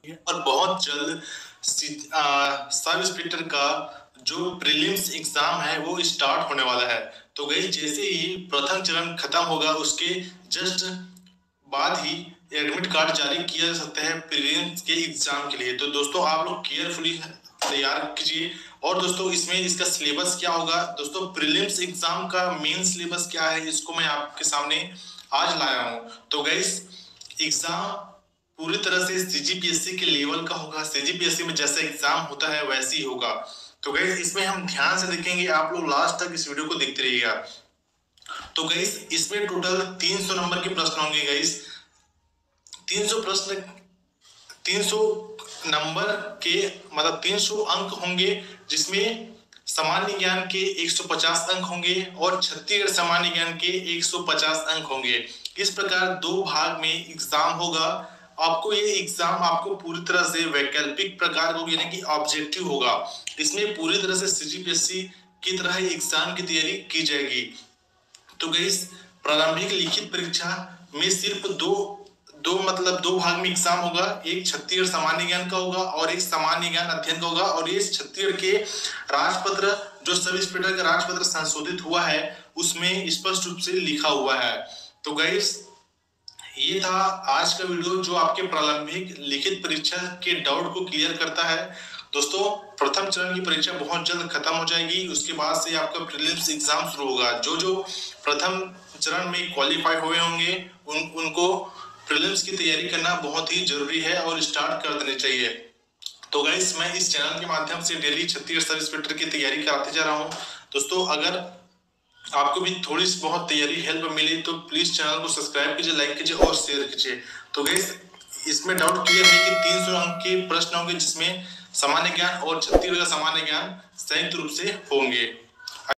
और बहुत जल्द सब इंस्पेक्टर का जो प्रीलिम्स एग्जाम है वो स्टार्ट होने वाला है। तो गाइस जैसे ही प्रथम चरण खत्म होगा उसके जस्ट बाद ही एडमिट कार्ड जारी किया जा सकता है प्रीलिम्स के एग्जाम के लिए। तो दोस्तों आप लोग केयरफुली तैयार कीजिए। और दोस्तों इसमें इसका सिलेबस क्या होगा, दोस्तों प्रीलिम्स एग्जाम का मेन सिलेबस क्या है इसको मैं आपके सामने आज लाया हूँ। तो गाइस एग्जाम पूरी तरह से सीजीपीएससी के लेवल का होगा। सीजीपीएससी में जैसे एग्जाम होता है वैसे ही होगा। तो गाइस इसमें हम ध्यान से देखेंगे, आप लोग लास्ट तक इस वीडियो को देखते रहिएगा। तो गाइस इसमें टोटल 300 नंबर के प्रश्न होंगे। गाइस 300 प्रश्न 300 नंबर के मतलब 300 अंक होंगे, जिसमें सामान्य ज्ञान के 150 अंक होंगे और छत्तीसगढ़ सामान्य ज्ञान के 150 अंक होंगे। इस प्रकार दो भाग में एग्जाम होगा। आपको ये एग्जाम आपको पूरी तरह से वैकल्पिक प्रकार का यानी कि ऑब्जेक्टिव होगा। इसमें पूरी तरह से सीजीपीएससी की तरह एग्जाम की तैयारी की जाएगी। तो गाइस प्रारंभिक लिखित परीक्षा में सिर्फ दो भाग में एग्जाम होगा। एक छत्तीसगढ़ सामान्य ज्ञान का होगा और एक सामान्य ज्ञान अध्ययन का होगा। और ये छत्तीसगढ़ के राजपत्र जो सब इंस्पेक्टर का राजपत्र संशोधित हुआ है उसमें स्पष्ट रूप से लिखा हुआ है। तो गाइस ये था आज का वीडियो जो आपके प्रारंभिक लिखित परीक्षा के डाउट को क्लियर करता है। दोस्तों प्रथम चरण की परीक्षा बहुत जल्द खत्म हो जाएगी, उसके बाद से आपका प्रीलिम्स एग्जाम शुरू होगा। जो प्रथम चरण में क्वालिफाई हुए होंगे उनको प्रीलिम्स की तैयारी करना बहुत ही जरूरी है और स्टार्ट कर देनी चाहिए। तो गाइस मैं इस चैनल के माध्यम से डेली छत्तीसगढ़ सब इंस्पेक्टर की तैयारी कराते जा रहा हूँ। दोस्तों अगर आपको भी थोड़ी सी बहुत तैयारी हेल्प मिली तो प्लीज चैनल को सब्सक्राइब कीजिए, लाइक कीजिए और शेयर कीजिए। तो गाइस इसमें डाउट क्लियर है कि 300 अंक के प्रश्न होंगे जिसमें सामान्य ज्ञान और छत्तीसगढ़ का सामान्य ज्ञान संयुक्त रूप से होंगे।